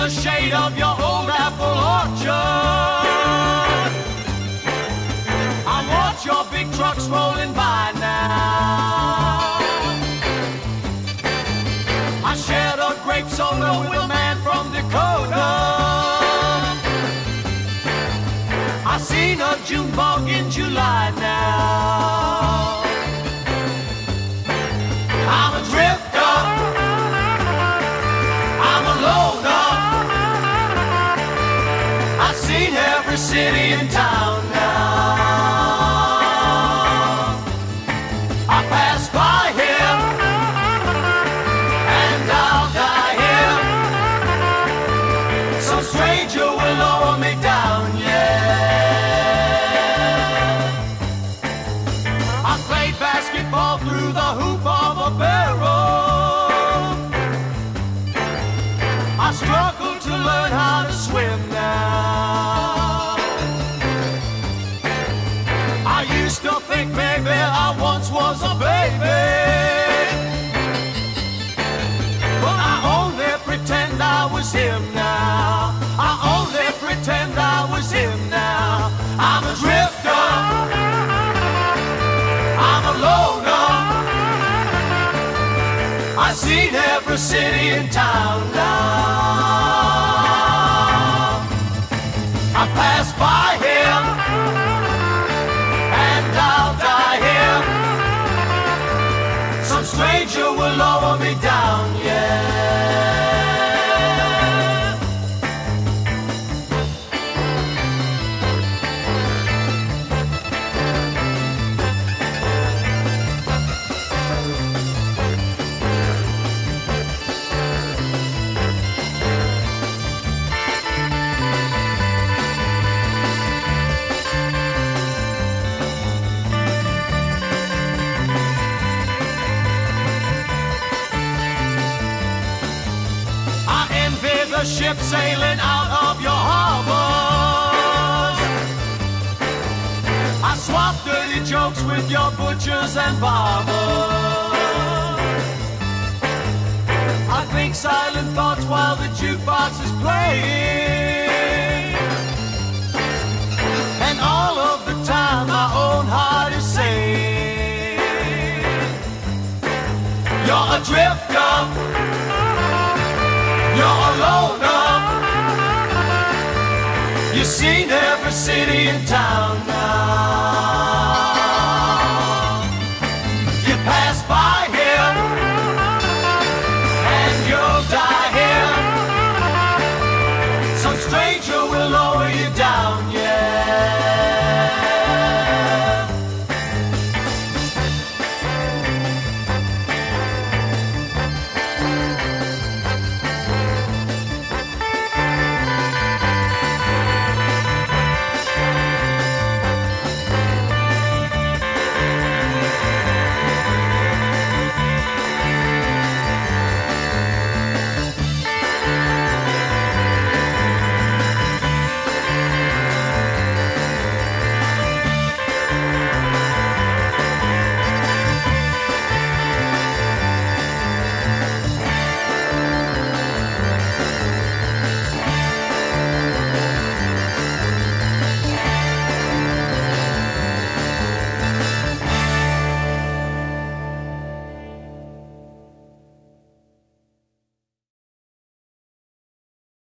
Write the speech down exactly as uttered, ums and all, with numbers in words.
the shade of your old apple orchard. I watch your big trucks rolling by now. I shared a grape soda with a man from Dakota. I seen a June bug in July now. I'm a drifter, I'm a loner. I've seen every city in town now. I pass by here, and I'll die here. Some stranger will lower me down, yeah. I played basketball through the hoop of a barrel. I struggle to learn how to swim now. I used to think maybe I once was a baby, but I only pretend I was him now. I only pretend I was him now. I'm a drifter, I'm a loner. I've seen every city in town now. I pass by here, and I'll die here. Some stranger will lower me down, yeah. The ship sailing out of your harbors. I swap dirty jokes with your butchers and barbers. I think silent thoughts while the jukebox is playing, and all of the time my own heart is saying, you're a drifter, you're a loner. You've seen every city in town now.